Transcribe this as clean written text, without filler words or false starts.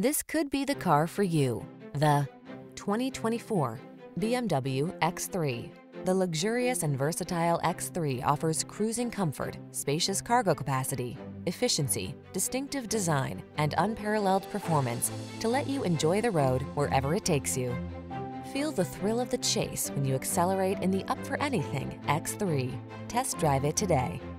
This could be the car for you. The 2024 BMW X3. The luxurious and versatile X3 offers cruising comfort, spacious cargo capacity, efficiency, distinctive design, and unparalleled performance to let you enjoy the road wherever it takes you. Feel the thrill of the chase when you accelerate in the up-for-anything X3. Test drive it today.